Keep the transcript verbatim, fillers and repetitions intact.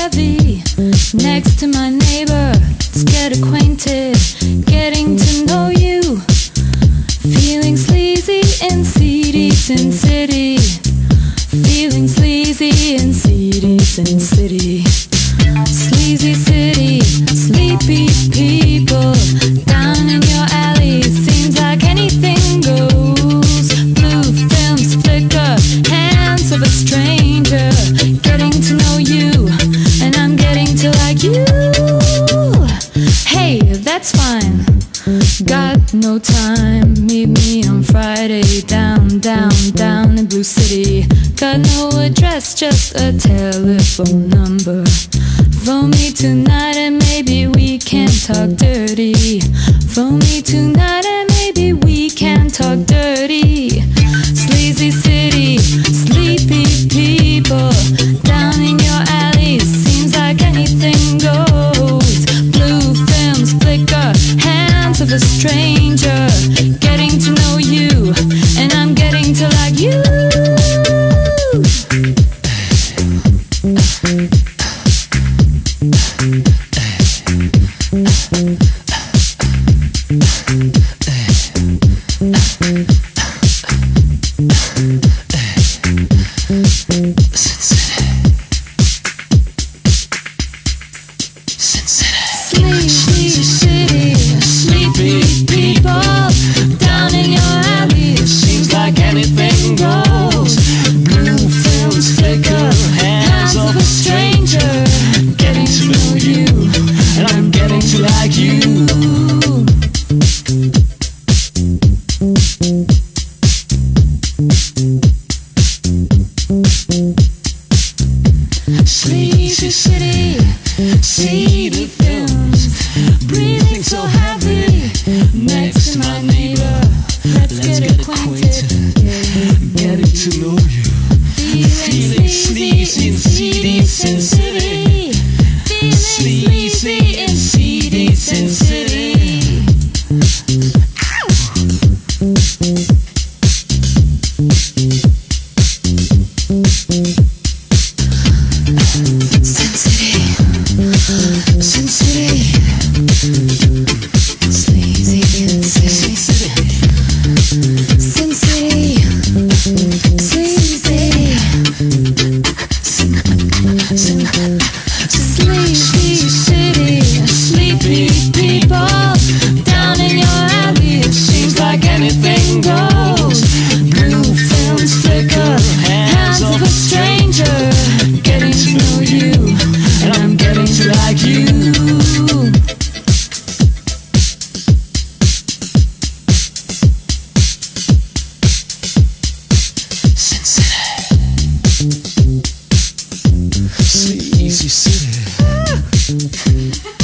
heavy. Next to my neighbor, let's get acquainted, getting to know you. Feeling sleazy and seedy, Sin City. Feeling sleazy and seedy, Sin City. Sleazy city, sleepy people down in your alley. Seems like anything goes. Blue films flicker, hands of a stranger. Getting to know you, and I'm getting to like you. Hey, that's fine. Got no time. Meet me on Friday down, down, down in Blue City. Got no address, just a telephone number. Phone me tonight and maybe we can talk dirty. Phone me tonight and maybe we can talk dirty. Sleazy city, sleepy people down in your alleys. Seems like anything goes. Blue films flicker, hands of a stranger. Getting to know you, and I'm getting to like you. Sleepy city, sleepy people down in your alley. Seems like anything goes. Blue films flicker, hands of a stranger. Getting to know you, and I'm getting to like you. Sleazy city, see the films, breathing so heavy. Next to my neighbor, let's, let's get, get acquainted, acquainted. Getting to know you. Feeling sleazy and seedy, Sin City. Sleazy and seedy, Sin City. Sin City, Sin City, sleazy and Sin City, Sin City, sleazy, sleazy city, sleepy people down in your alley. It seems like anything goes. Blue films flicker, hands of a stranger. Getting to know you, and I'm getting to like you. Sin City, sleazy city.